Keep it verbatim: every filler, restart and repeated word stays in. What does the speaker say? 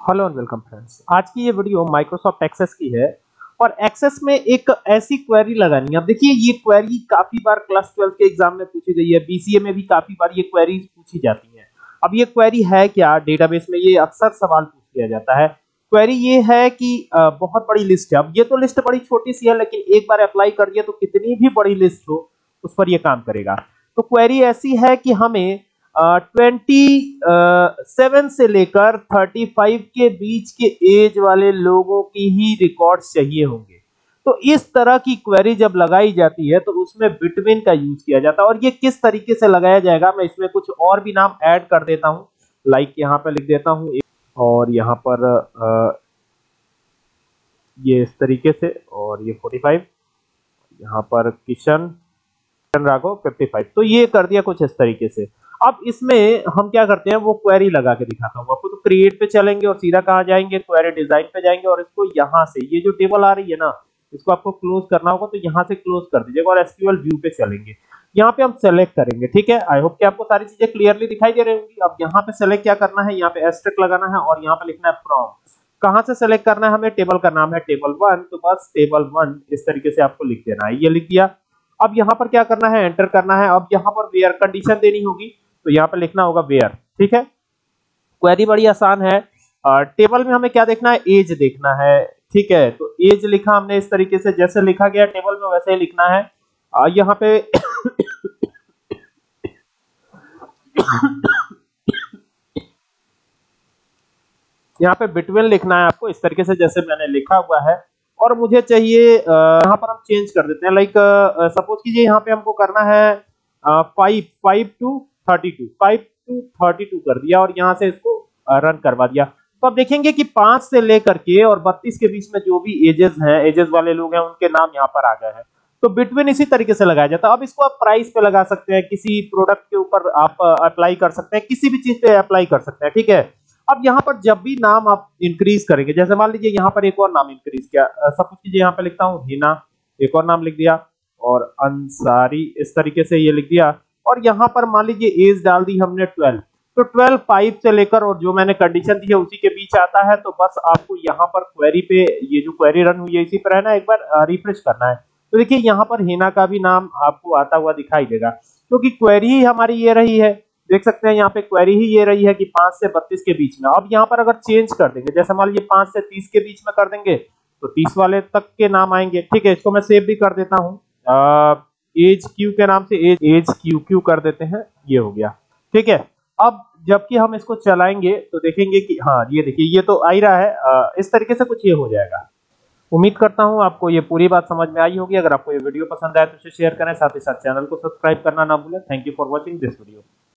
Hello and welcome friends. आज की ये वीडियो माइक्रोसॉफ्ट एक्सेस की है और एक्सेस में एक ऐसी क्वेरी लगानी है। अब देखिए ये क्वेरी काफी बार क्लास ट्वेल्थ के एग्जाम में पूछी गई है, बीसीए में भी काफी बार ये क्वेरी पूछी जाती है। अब ये क्वेरी है क्या, डेटाबेस में ये अक्सर सवाल पूछ लिया जाता है। क्वेरी ये है कि आ, बहुत बड़ी लिस्ट है। अब ये तो लिस्ट बड़ी छोटी सी है, लेकिन एक बार अप्लाई कर दिया तो कितनी भी बड़ी लिस्ट हो उस पर ये काम करेगा। तो क्वेरी ऐसी है कि हमें ट्वेंटी सेवन से लेकर थर्टी फाइव के बीच के एज वाले लोगों की ही रिकॉर्ड्स चाहिए होंगे। तो इस तरह की क्वेरी जब लगाई जाती है तो उसमें बिटवीन का यूज किया जाता है। और ये किस तरीके से लगाया जाएगा, मैं इसमें कुछ और भी नाम ऐड कर देता हूं। लाइक यहाँ पे लिख देता हूं और यहाँ पर आ, ये इस तरीके से, और ये फोर्टी फाइव, यहाँ पर किशन राघव फिफ्टी फाइव। तो ये कर दिया कुछ इस तरीके से। अब इसमें हम क्या करते हैं, वो क्वेरी लगा के दिखाता हूँ आपको। तो क्रिएट पे चलेंगे और सीधा कहाँ जाएंगे, क्वेरी डिजाइन पे जाएंगे और इसको यहाँ से, ये जो टेबल आ रही है ना, इसको आपको क्लोज करना होगा। तो यहाँ से क्लोज कर दीजिएगा और एसक्यूएल व्यू पे चलेंगे। यहाँ पे हम सेलेक्ट करेंगे, ठीक है। आई होप कि आपको सारी चीजें क्लियरली दिखाई दे रही होंगी। अब यहाँ पे सेलेक्ट क्या करना है, यहाँ पे एस्टेरिस्क लगाना है और यहाँ पे लिखना है फ्रॉम। कहाँ से सेलेक्ट करना है, हमें टेबल का नाम है टेबल वन, तो बस टेबल वन इस तरीके से आपको लिख देना है। ये लिख दिया। अब यहाँ पर क्या करना है, एंटर करना है। अब यहाँ पर वेयर कंडीशन देनी होगी, तो यहाँ पे लिखना होगा वेयर, ठीक है। क्वेरी बड़ी आसान है। आ, टेबल में हमें क्या देखना है, एज देखना है, ठीक है। तो एज लिखा हमने इस तरीके से, जैसे लिखा गया टेबल में वैसे ही लिखना है। आ, यहाँ पे यहाँ पे बिटवीन लिखना है आपको इस तरीके से जैसे मैंने लिखा हुआ है। और मुझे चाहिए यहाँ पर हम चेंज कर देते हैं। लाइक सपोज कीजिए यहाँ पे हमको करना है five five two thirty two five two thirty two कर दिया और यहाँ से इसको रन करवा दिया। तो अब देखेंगे कि पांच से लेकर के और बत्तीस के बीच में जो भी एजेस हैं, एजेस वाले लोग हैं, उनके नाम यहाँ पर आ गए हैं। तो बिटवीन इसी तरीके से लगाया जाता है। अब इसको आप प्राइस पे लगा सकते हैं, किसी प्रोडक्ट के ऊपर आप अप्लाई कर सकते हैं, किसी भी चीज पे अप्लाई कर सकते हैं, ठीक है। अब यहाँ पर जब भी नाम आप इंक्रीज करेंगे, जैसे मान लीजिए यहाँ पर एक और नाम इंक्रीज किया, सपोज कीजिए यहाँ पे लिखता हूँ हिना, एक और नाम लिख दिया, और अंसारी इस तरीके से ये लिख दिया। और यहाँ पर मान लीजिए एज डाल दी हमने ट्वेल्व, तो ट्वेल्व फाइव से लेकर और जो मैंने कंडीशन दी है उसी के बीच आता है। तो बस आपको यहाँ पर क्वेरी पे, ये जो क्वेरी रन हुई है इसी पर है ना, एक बार रिफ्रेश करना है। तो देखिए यहाँ पर हिना का भी नाम आपको आता हुआ दिखाई देगा, क्योंकि क्वेरी ही हमारी ये रही है। देख सकते हैं यहाँ पे क्वेरी ही ये रही है कि पांच से बत्तीस के बीच में। अब यहाँ पर अगर चेंज कर देंगे, जैसे मान लीजिए पांच से तीस के बीच में कर देंगे, तो तीस वाले तक के नाम आएंगे, ठीक है। इसको मैं सेव भी कर देता हूँ, एज क्यू के नाम से एज एज क्यू क्यू कर देते हैं, ये हो गया, ठीक है। अब जबकि हम इसको चलाएंगे तो देखेंगे कि हाँ ये देखिए ये तो आ ही रहा है। आ, इस तरीके से कुछ ये हो जाएगा। उम्मीद करता हूँ आपको ये पूरी बात समझ में आई होगी। अगर आपको ये वीडियो पसंद आए तो इसे शेयर करें, साथ ही साथ चैनल को सब्सक्राइब करना ना भूलें। Thank you for watching this video.